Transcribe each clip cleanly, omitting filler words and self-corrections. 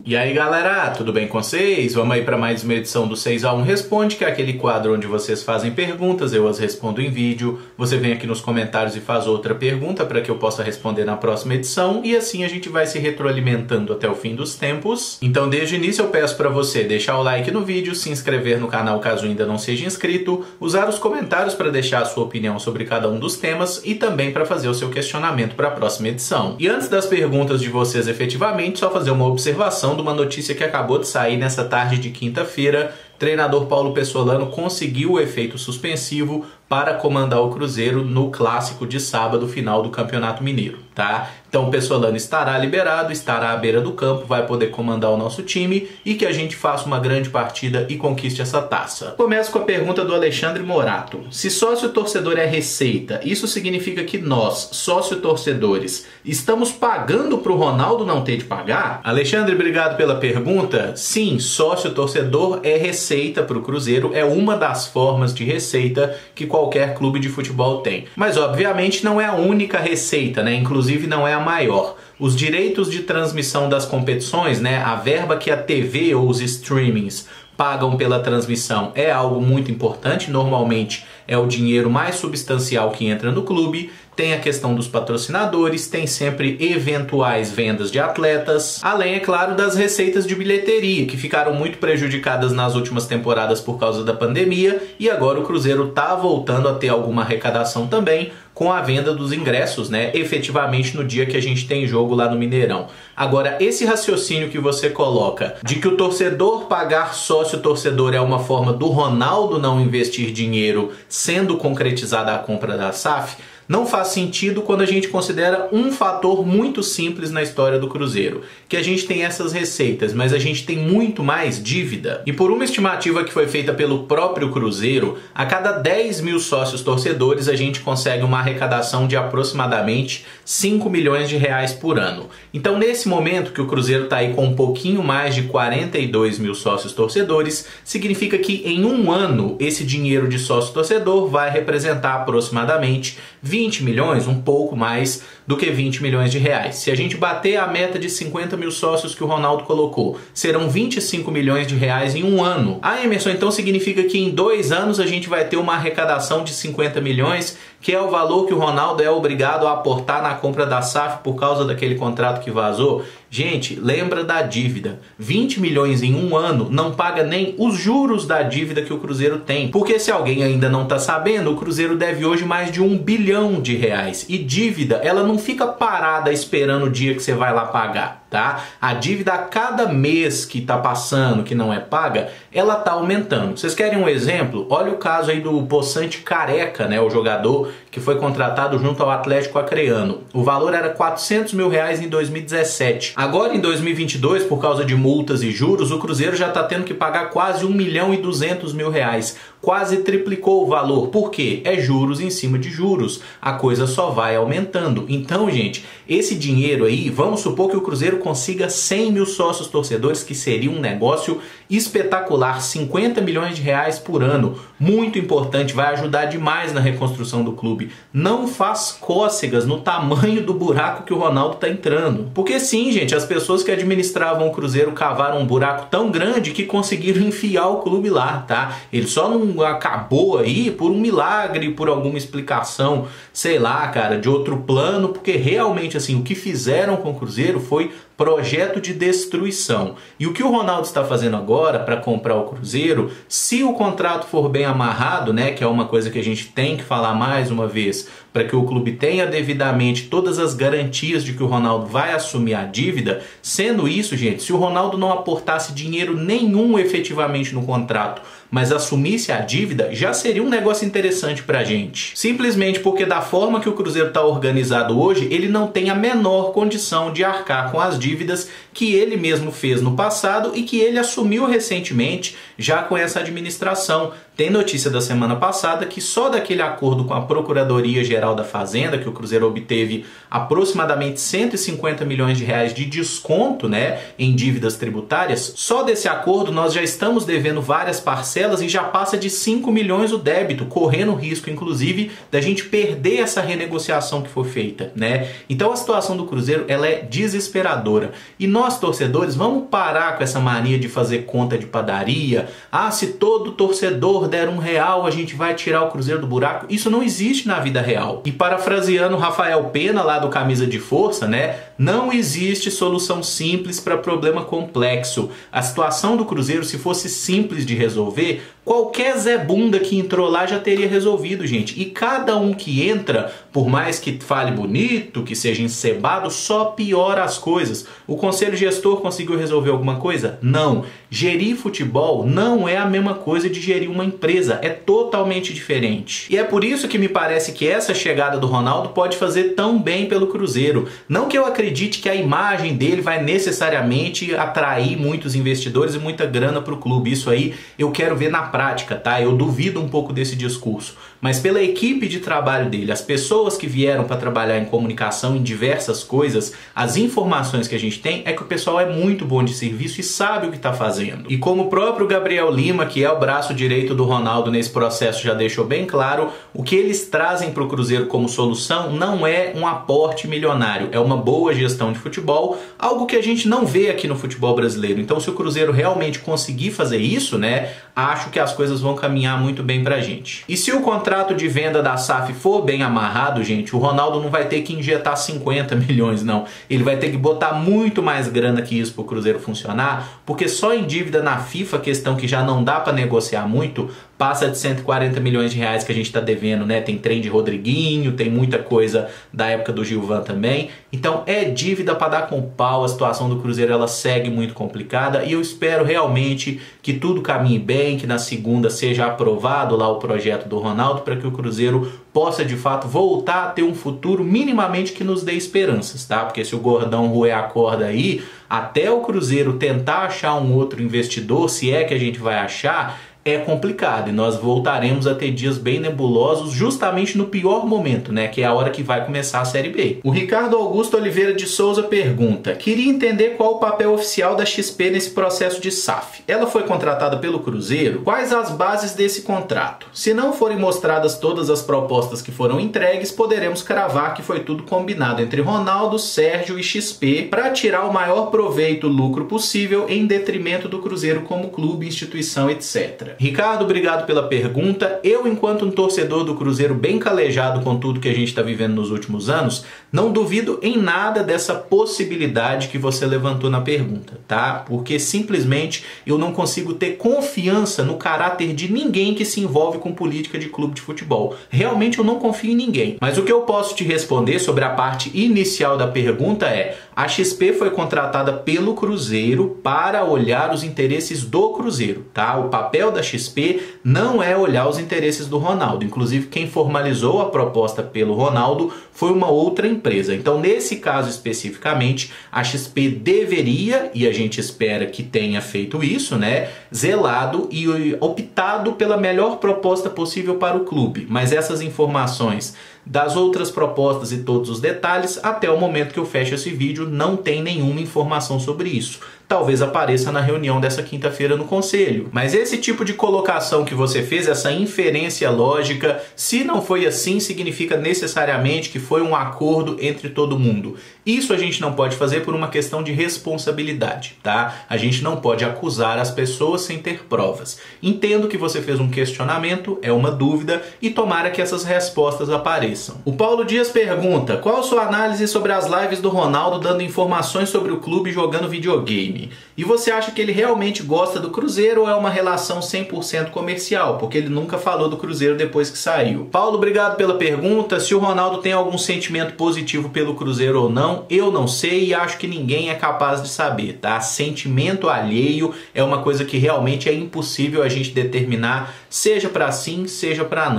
E aí galera, tudo bem com vocês? Vamos aí para mais uma edição do 6x1 Responde, que é aquele quadro onde vocês fazem perguntas, eu as respondo em vídeo, você vem aqui nos comentários e faz outra pergunta para que eu possa responder na próxima edição, e assim a gente vai se retroalimentando até o fim dos tempos. Então desde o início eu peço para você deixar o like no vídeo, se inscrever no canal caso ainda não seja inscrito, usar os comentários para deixar a sua opinião sobre cada um dos temas e também para fazer o seu questionamento para a próxima edição. E antes das perguntas de vocês efetivamente, só fazer uma observação de uma notícia que acabou de sair nessa tarde de quinta-feira. Treinador Paulo Pessolano conseguiu o efeito suspensivo para comandar o Cruzeiro no clássico de sábado, final do Campeonato Mineiro, tá? Então o Pessolano estará liberado, estará à beira do campo, vai poder comandar o nosso time e que a gente faça uma grande partida e conquiste essa taça. Começo com a pergunta do Alexandre Morato. Se sócio-torcedor é receita, isso significa que nós, sócio-torcedores, estamos pagando para o Ronaldo não ter de pagar? Alexandre, obrigado pela pergunta. Sim, sócio-torcedor é receita para o Cruzeiro, é uma das formas de receita que qualquer clube de futebol tem. Mas obviamente não é a única receita, né? Inclusive não é a maior. Os direitos de transmissão das competições, né? A verba que a TV ou os streamings pagam pela transmissão é algo muito importante, normalmente é o dinheiro mais substancial que entra no clube. Tem a questão dos patrocinadores, tem sempre eventuais vendas de atletas, além, é claro, das receitas de bilheteria, que ficaram muito prejudicadas nas últimas temporadas por causa da pandemia, e agora o Cruzeiro está voltando a ter alguma arrecadação também com a venda dos ingressos, né, efetivamente no dia que a gente tem jogo lá no Mineirão. Agora, esse raciocínio que você coloca de que o torcedor pagar sócio-torcedor é uma forma do Ronaldo não investir dinheiro, sendo concretizada a compra da SAF, não faz sentido quando a gente considera um fator muito simples na história do Cruzeiro, que a gente tem essas receitas, mas a gente tem muito mais dívida. E por uma estimativa que foi feita pelo próprio Cruzeiro, a cada 10 mil sócios torcedores a gente consegue uma arrecadação de aproximadamente 5 milhões de reais por ano. Então nesse momento que o Cruzeiro está aí com um pouquinho mais de 42 mil sócios torcedores, significa que em um ano esse dinheiro de sócio torcedor vai representar aproximadamente 20 milhões, um pouco mais do que 20 milhões de reais. Se a gente bater a meta de 50 mil sócios que o Ronaldo colocou, serão 25 milhões de reais em um ano. Ah, Emerson, então significa que em 2 anos a gente vai ter uma arrecadação de 50 milhões, que é o valor que o Ronaldo é obrigado a aportar na compra da SAF por causa daquele contrato que vazou? Gente, lembra da dívida. 20 milhões em um ano não paga nem os juros da dívida que o Cruzeiro tem. Porque se alguém ainda não está sabendo, o Cruzeiro deve hoje mais de 1 bilhão de reais. E dívida, ela não fica parada esperando o dia que você vai lá pagar, tá? A dívida a cada mês que está passando, que não é paga, ela está aumentando. Vocês querem um exemplo? Olha o caso aí do Poçante Careca, né? O jogador que foi contratado junto ao Atlético Acreano. O valor era 400 mil reais em 2017. Agora em 2022, por causa de multas e juros, o Cruzeiro já está tendo que pagar quase 1 milhão e 200 mil reais. Quase triplicou o valor. Por quê? É juros em cima de juros. A coisa só vai aumentando. Então, gente, esse dinheiro aí, vamos supor que o Cruzeiro consiga 100 mil sócios torcedores, que seria um negócio espetacular. 50 milhões de reais por ano. Muito importante, vai ajudar demais na reconstrução do clube. Não faz cócegas no tamanho do buraco que o Ronaldo está entrando. Porque sim, gente, as pessoas que administravam o Cruzeiro cavaram um buraco tão grande que conseguiram enfiar o clube lá, tá? Ele só não acabou aí por um milagre, por alguma explicação, sei lá, cara, de outro plano, porque realmente, assim, o que fizeram com o Cruzeiro foi projeto de destruição. E o que o Ronaldo está fazendo agora para comprar o Cruzeiro, se o contrato for bem amarrado, né, que é uma coisa que a gente tem que falar mais uma vez, para que o clube tenha devidamente todas as garantias de que o Ronaldo vai assumir a dívida, sendo isso, gente, se o Ronaldo não aportasse dinheiro nenhum efetivamente no contrato, mas assumisse a dívida, já seria um negócio interessante pra gente. Simplesmente porque da forma que o Cruzeiro está organizado hoje, ele não tem a menor condição de arcar com as dívidas que ele mesmo fez no passado e que ele assumiu recentemente já com essa administração. Tem notícia da semana passada que só daquele acordo com a Procuradoria-Geral da Fazenda, que o Cruzeiro obteve aproximadamente 150 milhões de reais de desconto, né, em dívidas tributárias, só desse acordo nós já estamos devendo várias parcelas e já passa de 5 milhões o débito, correndo risco, inclusive, da gente perder essa renegociação que foi feita, né? Então a situação do Cruzeiro, ela é desesperadora. E nós, torcedores, vamos parar com essa mania de fazer conta de padaria. Ah, se todo torcedor der R$1, a gente vai tirar o Cruzeiro do buraco. Isso não existe na vida real. E parafraseando Rafael Pena, lá do Camisa de Força, né? Não existe solução simples para problema complexo. A situação do Cruzeiro, se fosse simples de resolver, qualquer Zé Bunda que entrou lá já teria resolvido, gente. E cada um que entra, por mais que fale bonito, que seja encebado, só piora as coisas. O conselho gestor conseguiu resolver alguma coisa? Não. Gerir futebol não é a mesma coisa de gerir uma empresa. É totalmente diferente. E é por isso que me parece que essa chegada do Ronaldo pode fazer tão bem pelo Cruzeiro. Não que eu acredite que a imagem dele vai necessariamente atrair muitos investidores e muita grana para o clube. Isso aí eu quero ver na prática, tá? Eu duvido um pouco desse discurso. Mas pela equipe de trabalho dele, as pessoas que vieram para trabalhar em comunicação, em diversas coisas, as informações que a gente tem é que o pessoal é muito bom de serviço e sabe o que está fazendo. E como o próprio Gabriel Lima, que é o braço direito do Ronaldo nesse processo, já deixou bem claro, o que eles trazem para o Cruzeiro como solução não é um aporte milionário, é uma boa gestão de futebol, algo que a gente não vê aqui no futebol brasileiro. Então, se o Cruzeiro realmente conseguir fazer isso, né, acho que as coisas vão caminhar muito bem pra gente. E se o contrato de venda da SAF for bem amarrado, gente, o Ronaldo não vai ter que injetar 50 milhões, não. Ele vai ter que botar muito mais grana que isso pro Cruzeiro funcionar, porque só em dívida na FIFA, questão que já não dá pra negociar muito, passa de 140 milhões de reais que a gente tá devendo, né? Tem trem de Rodriguinho, tem muita coisa da época do Gilvan também. Então é dívida para dar com pau, a situação do Cruzeiro ela segue muito complicada e eu espero realmente que tudo caminhe bem, que na segunda seja aprovado lá o projeto do Ronaldo para que o Cruzeiro possa de fato voltar a ter um futuro minimamente que nos dê esperanças, tá? Porque se o Gordão roer a corda aí, até o Cruzeiro tentar achar um outro investidor, se é que a gente vai achar, é complicado e nós voltaremos a ter dias bem nebulosos justamente no pior momento, né? Que é a hora que vai começar a Série B. O Ricardo Augusto Oliveira de Souza pergunta: queria entender qual o papel oficial da XP nesse processo de SAF. Ela foi contratada pelo Cruzeiro? Quais as bases desse contrato? Se não forem mostradas todas as propostas que foram entregues, poderemos cravar que foi tudo combinado entre Ronaldo, Sérgio e XP para tirar o maior proveito, lucro possível em detrimento do Cruzeiro como clube, instituição, etc. Ricardo, obrigado pela pergunta. Eu, enquanto um torcedor do Cruzeiro bem calejado com tudo que a gente está vivendo nos últimos anos, não duvido em nada dessa possibilidade que você levantou na pergunta, tá? Porque simplesmente eu não consigo ter confiança no caráter de ninguém que se envolve com política de clube de futebol. Realmente eu não confio em ninguém. Mas o que eu posso te responder sobre a parte inicial da pergunta é: a XP foi contratada pelo Cruzeiro para olhar os interesses do Cruzeiro, tá? O papel da XP não é olhar os interesses do Ronaldo. Inclusive, quem formalizou a proposta pelo Ronaldo foi uma outra empresa. Então, nesse caso especificamente, a XP deveria, e a gente espera que tenha feito isso, né, zelado e optado pela melhor proposta possível para o clube. Mas essas informações das outras propostas e todos os detalhes, até o momento que eu fecho esse vídeo, não tem nenhuma informação sobre isso. Talvez apareça na reunião dessa quinta-feira no conselho. Mas esse tipo de colocação que você fez, essa inferência lógica, se não foi assim, significa necessariamente que foi um acordo entre todo mundo. Isso a gente não pode fazer por uma questão de responsabilidade, tá? A gente não pode acusar as pessoas sem ter provas. Entendo que você fez um questionamento, é uma dúvida, e tomara que essas respostas apareçam. O Paulo Dias pergunta: qual a sua análise sobre as lives do Ronaldo dando informações sobre o clube jogando videogame? E você acha que ele realmente gosta do Cruzeiro ou é uma relação 100% comercial? Porque ele nunca falou do Cruzeiro depois que saiu. Paulo, obrigado pela pergunta. Se o Ronaldo tem algum sentimento positivo pelo Cruzeiro ou não, eu não sei e acho que ninguém é capaz de saber, tá? Sentimento alheio é uma coisa que realmente é impossível a gente determinar, seja para sim, seja para não.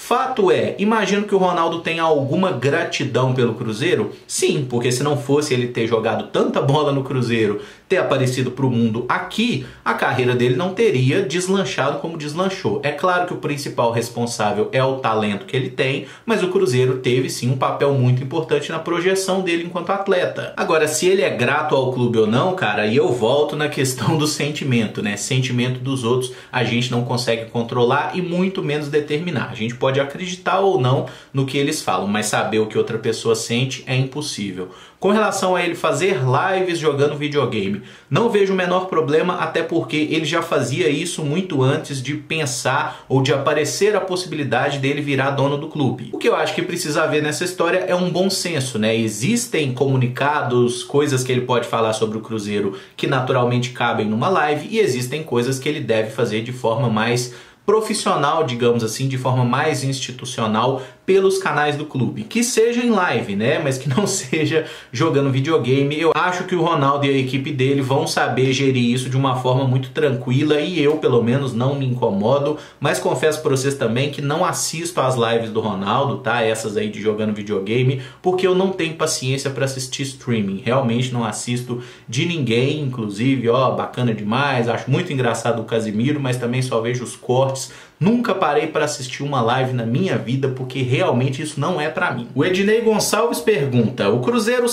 Fato é, imagino que o Ronaldo tenha alguma gratidão pelo Cruzeiro? Sim, porque se não fosse ele ter jogado tanta bola no Cruzeiro, ter aparecido para o mundo aqui, a carreira dele não teria deslanchado como deslanchou. É claro que o principal responsável é o talento que ele tem, mas o Cruzeiro teve sim um papel muito importante na projeção dele enquanto atleta. Agora, se ele é grato ao clube ou não, cara, aí eu volto na questão do sentimento, né? Sentimento dos outros a gente não consegue controlar e muito menos determinar. A gente pode acreditar ou não no que eles falam, mas saber o que outra pessoa sente é impossível. Com relação a ele fazer lives jogando videogame, não vejo o menor problema, até porque ele já fazia isso muito antes de pensar ou de aparecer a possibilidade dele virar dono do clube. O que eu acho que precisa haver nessa história é um bom senso, né? Existem comunicados, coisas que ele pode falar sobre o Cruzeiro que naturalmente cabem numa live, e existem coisas que ele deve fazer de forma mais profissional, digamos assim, de forma mais institucional pelos canais do clube. Que seja em live, né? Mas que não seja jogando videogame. Eu acho que o Ronaldo e a equipe dele vão saber gerir isso de uma forma muito tranquila e eu, pelo menos, não me incomodo. Mas confesso para vocês também que não assisto às lives do Ronaldo, tá? Essas aí de jogando videogame, porque eu não tenho paciência para assistir streaming. Realmente não assisto de ninguém, inclusive, ó, bacana demais. Acho muito engraçado o Casimiro, mas também só vejo os cortes. Nunca parei para assistir uma live na minha vida, porque realmente isso não é para mim. O Ednei Gonçalves pergunta: o Cruzeiro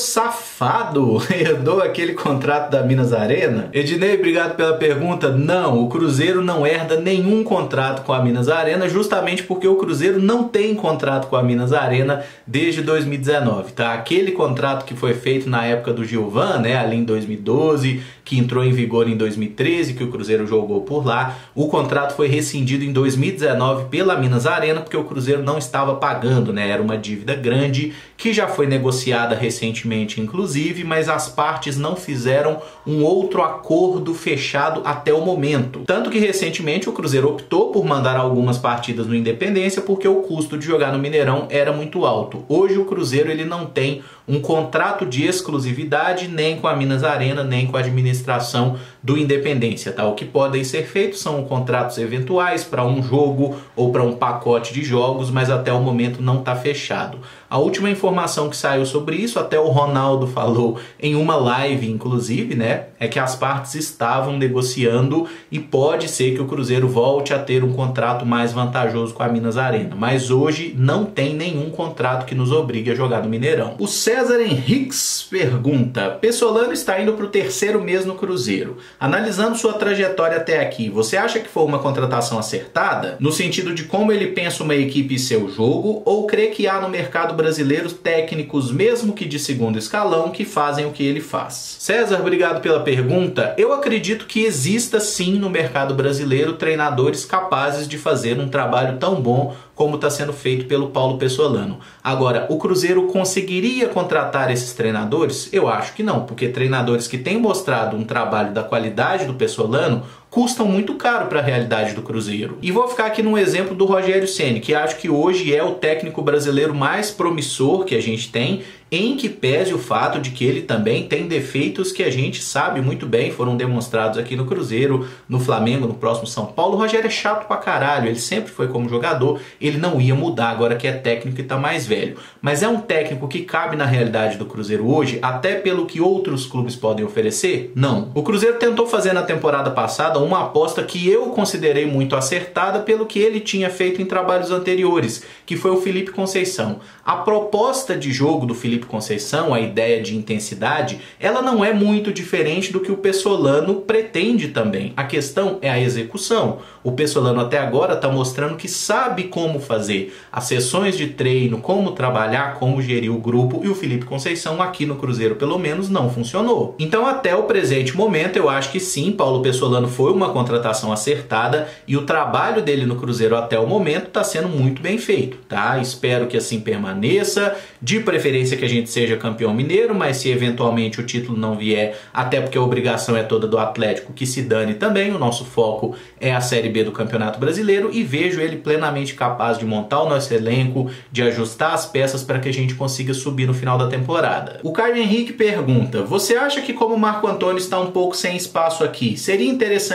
safado herdou aquele contrato da Minas Arena? Ednei, obrigado pela pergunta. Não, o Cruzeiro não herda nenhum contrato com a Minas Arena, justamente porque o Cruzeiro não tem contrato com a Minas Arena desde 2019, tá? Aquele contrato que foi feito na época do Gilvan, né, ali em 2012, que entrou em vigor em 2013, que o Cruzeiro jogou por lá, o contrato foi rescindido em 2019 pela Minas Arena, porque o Cruzeiro não estava pagando, né? Era uma dívida grande que já foi negociada recentemente, inclusive, mas as partes não fizeram um outro acordo fechado até o momento. Tanto que recentemente o Cruzeiro optou por mandar algumas partidas no Independência porque o custo de jogar no Mineirão era muito alto. Hoje o Cruzeiro ele não tem um contrato de exclusividade nem com a Minas Arena, nem com a administração do Independência, tá? O que podem ser feitos são contratos eventuais para um jogo ou para um pacote de jogos, mas até o momento não está fechado. A última informação que saiu sobre isso, até o Ronaldo falou em uma live, inclusive, né, é que as partes estavam negociando e pode ser que o Cruzeiro volte a ter um contrato mais vantajoso com a Minas Arena, mas hoje não tem nenhum contrato que nos obrigue a jogar no Mineirão. O César Henriques pergunta: Pessolano está indo para o 3º mês no Cruzeiro. Analisando sua trajetória até aqui, você acha que foi uma contratação acertada? No sentido de como ele pensa uma equipe e seu jogo, ou crê que há no mercado brasileiro técnicos, mesmo que de segundo escalão, que fazem o que ele faz? César, obrigado pela pergunta. Eu acredito que exista sim no mercado brasileiro treinadores capazes de fazer um trabalho tão bom como está sendo feito pelo Paulo Pessolano. Agora, o Cruzeiro conseguiria contratar esses treinadores? Eu acho que não, porque treinadores que têm mostrado um trabalho da qualidade do Pessolano custam muito caro para a realidade do Cruzeiro. E vou ficar aqui num exemplo do Rogério Ceni, que acho que hoje é o técnico brasileiro mais promissor que a gente tem, em que pese o fato de que ele também tem defeitos que a gente sabe muito bem, foram demonstrados aqui no Cruzeiro, no Flamengo, no próximo São Paulo. O Rogério é chato pra caralho, ele sempre foi como jogador, ele não ia mudar agora que é técnico e tá mais velho. Mas é um técnico que cabe na realidade do Cruzeiro hoje, até pelo que outros clubes podem oferecer? Não. O Cruzeiro tentou fazer na temporada passada uma aposta que eu considerei muito acertada pelo que ele tinha feito em trabalhos anteriores, que foi o Felipe Conceição. A proposta de jogo do Felipe Conceição, a ideia de intensidade, ela não é muito diferente do que o Pessolano pretende também. A questão é a execução. O Pessolano até agora está mostrando que sabe como fazer as sessões de treino, como trabalhar, como gerir o grupo, e o Felipe Conceição aqui no Cruzeiro pelo menos não funcionou. Então até o presente momento eu acho que sim, Paulo Pessolano foi uma contratação acertada e o trabalho dele no Cruzeiro até o momento está sendo muito bem feito, tá? Espero que assim permaneça, de preferência que a gente seja campeão mineiro, mas se eventualmente o título não vier, até porque a obrigação é toda do Atlético, que se dane também, o nosso foco é a Série B do Campeonato Brasileiro, e vejo ele plenamente capaz de montar o nosso elenco, de ajustar as peças para que a gente consiga subir no final da temporada. O Caio Henrique pergunta: você acha que como o Marco Antônio está um pouco sem espaço aqui, seria interessante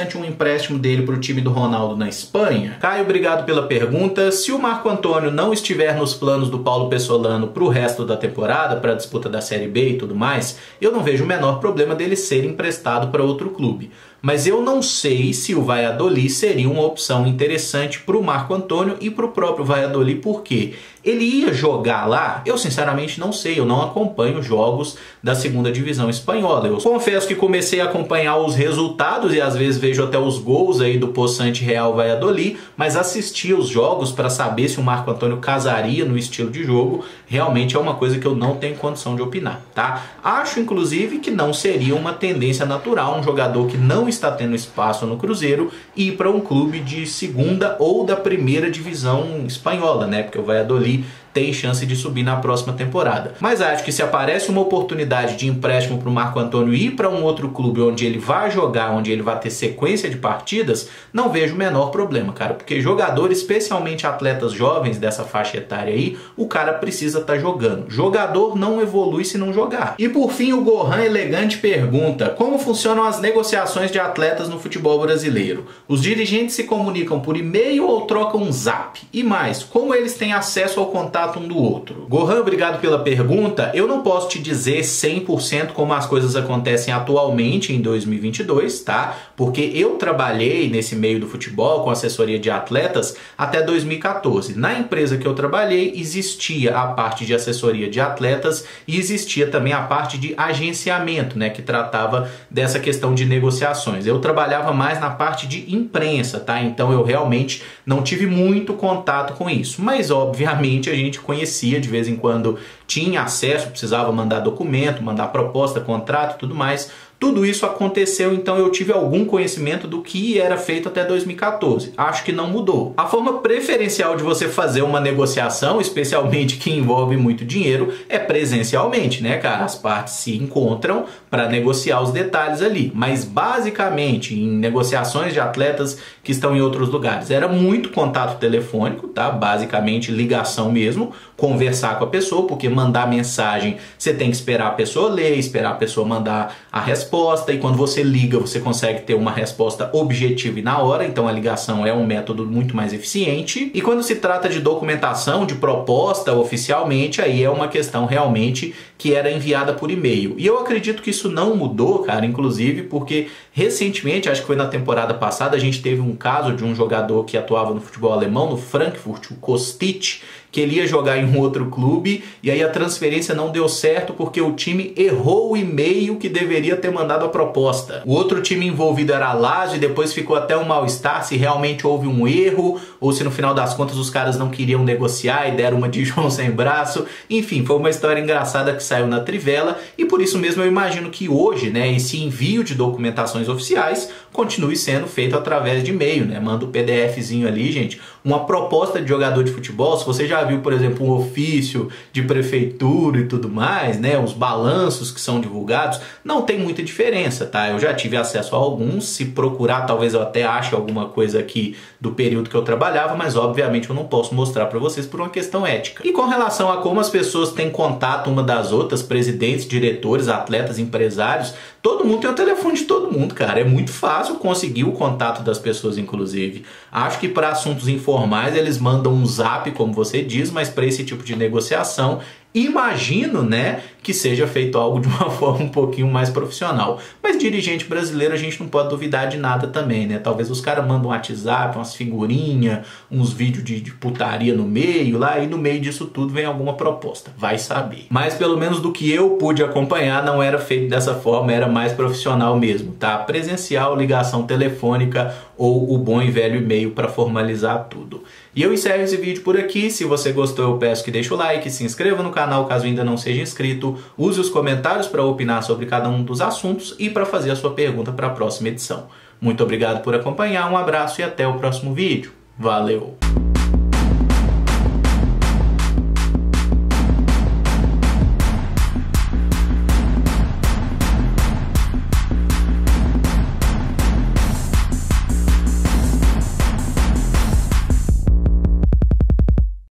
interessante um empréstimo dele para o time do Ronaldo na Espanha? Caio, obrigado pela pergunta. Se o Marco Antônio não estiver nos planos do Paulo Pessolano para o resto da temporada, para a disputa da Série B e tudo mais, eu não vejo o menor problema dele ser emprestado para outro clube. Mas eu não sei se o Valladolid seria uma opção interessante para o Marco Antônio e para o próprio Valladolid, porque ele ia jogar lá? Eu sinceramente não sei, eu não acompanho jogos da segunda divisão espanhola. Eu confesso que comecei a acompanhar os resultados e às vezes vejo até os gols aí do possante Real Valladolid, mas assistir os jogos para saber se o Marco Antônio casaria no estilo de jogo, realmente é uma coisa que eu não tenho condição de opinar, tá? Acho inclusive que não seria uma tendência natural um jogador que não está tendo espaço no Cruzeiro ir para um clube de segunda ou da primeira divisão espanhola, né? Porque o Valladolid tem chance de subir na próxima temporada. Mas acho que se aparece uma oportunidade de empréstimo para o Marco Antônio ir para um outro clube onde ele vai jogar, onde ele vai ter sequência de partidas, não vejo o menor problema, cara. Porque jogador, especialmente atletas jovens dessa faixa etária aí, o cara precisa estar jogando. Jogador não evolui se não jogar. E por fim, o Gohan Elegante pergunta: como funcionam as negociações de atletas no futebol brasileiro? Os dirigentes se comunicam por e-mail ou trocam um zap? E mais, como eles têm acesso ao contato um do outro? Gohan, obrigado pela pergunta. Eu não posso te dizer 100% como as coisas acontecem atualmente em 2022, tá? Porque eu trabalhei nesse meio do futebol com assessoria de atletas até 2014. Na empresa que eu trabalhei existia a parte de assessoria de atletas e existia também a parte de agenciamento, né, que tratava dessa questão de negociações. Eu trabalhava mais na parte de imprensa, tá? Então eu realmente não tive muito contato com isso, mas obviamente a gente conhecia, de vez em quando tinha acesso, precisava mandar documento, mandar proposta, contrato e tudo mais. Tudo isso aconteceu, então eu tive algum conhecimento do que era feito até 2014. Acho que não mudou. A forma preferencial de você fazer uma negociação, especialmente que envolve muito dinheiro, é presencialmente, né, cara? As partes se encontram para negociar os detalhes ali. Mas basicamente, em negociações de atletas que estão em outros lugares, era muito contato telefônico, tá? Basicamente ligação mesmo, conversar com a pessoa, porque mandar mensagem você tem que esperar a pessoa ler, esperar a pessoa mandar a resposta, e quando você liga você consegue ter uma resposta objetiva e na hora, então a ligação é um método muito mais eficiente. E quando se trata de documentação, de proposta oficialmente, aí é uma questão realmente que era enviada por e-mail. E eu acredito que isso não mudou, cara, inclusive porque recentemente, acho que foi na temporada passada, a gente teve um caso de um jogador que atuava no futebol alemão, no Frankfurt, o Kostic, que ele ia jogar em um outro clube e aí a transferência não deu certo porque o time errou o e-mail que deveria ter mandado a proposta. O outro time envolvido era a Lazio e depois ficou até um mal-estar se realmente houve um erro ou se no final das contas os caras não queriam negociar e deram uma de João sem braço. Enfim, foi uma história engraçada que saiu na Trivela e por isso mesmo eu imagino que hoje, né, esse envio de documentações oficiais continue sendo feito através de e-mail, né? Manda o PDFzinho ali, gente. Uma proposta de jogador de futebol, se você já viu, por exemplo, um ofício de prefeitura e tudo mais, né, os balanços que são divulgados, não tem muita diferença, tá? Eu já tive acesso a alguns, se procurar talvez eu até ache alguma coisa aqui do período que eu trabalhava, mas obviamente eu não posso mostrar para vocês por uma questão ética. E com relação a como as pessoas têm contato uma das outras, presidentes, diretores, atletas, empresários, todo mundo tem o telefone de todo mundo, cara. É muito fácil conseguir o contato das pessoas, inclusive. Acho que para assuntos informais eles mandam um zap, como você diz, mas para esse tipo de negociação, imagino, né, que seja feito algo de uma forma um pouquinho mais profissional. Mas dirigente brasileiro a gente não pode duvidar de nada também, né? Talvez os caras mandam um WhatsApp, umas figurinhas, uns vídeos de putaria no meio, lá, e no meio disso tudo vem alguma proposta. Vai saber. Mas pelo menos do que eu pude acompanhar, não era feito dessa forma, era mais profissional mesmo, tá? Presencial, ligação telefônica ou o bom e velho e-mail para formalizar tudo. E eu encerro esse vídeo por aqui. Se você gostou, eu peço que deixe o like, se inscreva no canal caso ainda não seja inscrito, use os comentários para opinar sobre cada um dos assuntos e para fazer a sua pergunta para a próxima edição. Muito obrigado por acompanhar, um abraço e até o próximo vídeo. Valeu!